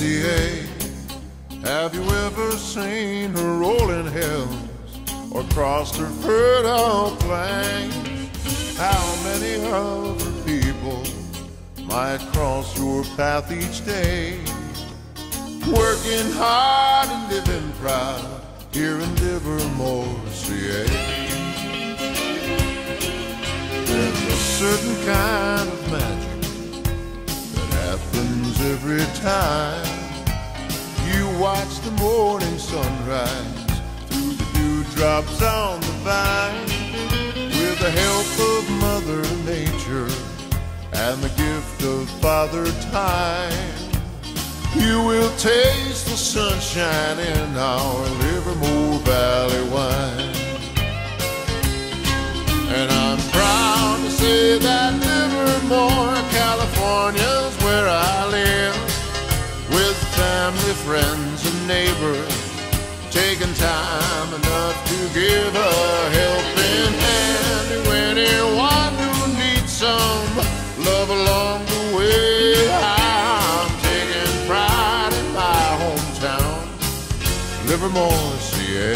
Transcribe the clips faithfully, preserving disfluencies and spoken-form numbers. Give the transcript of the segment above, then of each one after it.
C A. Have you ever seen her rolling hills or crossed her fertile plains? How many other people might cross your path each day, working hard and living proud here in Livermore, C A? There's a certain kind of magic that happens every time you watch the morning sunrise through the dewdrops on the vine. With the help of Mother Nature and the gift of Father Time, you will taste the sunshine in our Livermore Valley wine. And I'm proud to say that Livermore, California's where I live, with family, friends, and neighbors, taking time enough to give a helping hand to anyone who needs some love along the way. I'm taking pride in my hometown, Livermore, C A.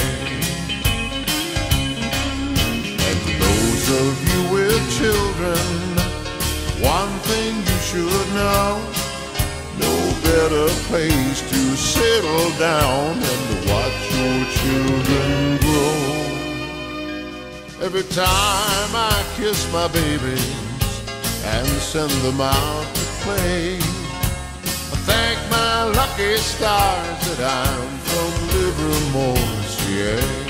And to those of you with children, one thing you should know: no better place to settle down than to watch your children grow. Every time I kiss my babies and send them out to play, I thank my lucky stars that I'm from Livermore, C A.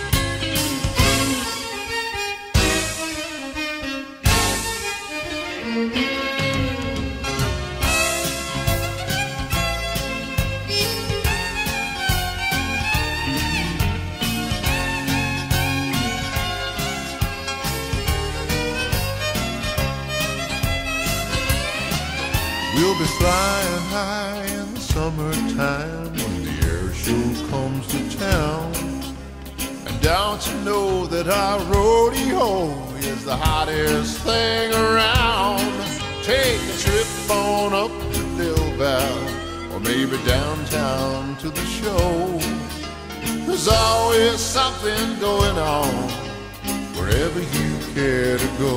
We'll be flying high in the summertime when the air show comes to town. And don't you know that our rodeo is the hottest thing around? Take a trip on up to Del Val, or maybe downtown to the show. There's always something going on wherever you care to go.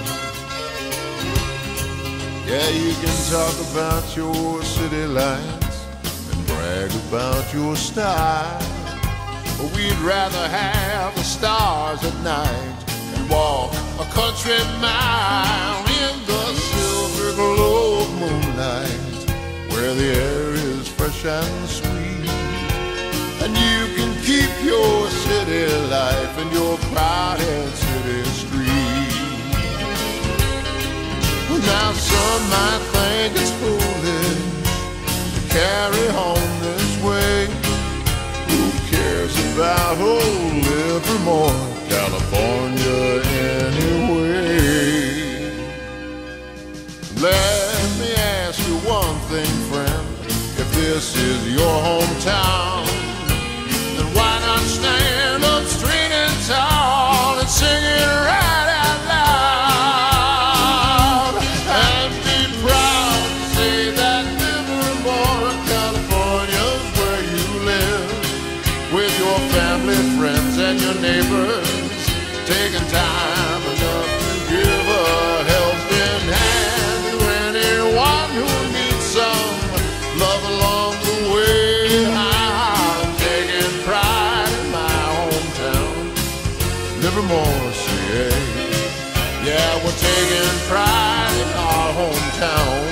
Yeah, you can talk about your city lights and brag about your style, but we'd rather have the stars at night and walk a country mile in the silver glow of moonlight, where the air is fresh and sweet, and you can keep your city life in your crowded city street. Now some might think it's foolish to carry home this way. Who cares about old Livermore, California anyway? Let me ask you one thing, friend. If this is your hometown, then why not stand up straight and tall and sing it right out loud? Friends and your neighbors, taking time enough to give a helping hand to anyone who needs some love along the way. I'm taking pride in my hometown, Livermore, C A. Yeah, we're taking pride in our hometown.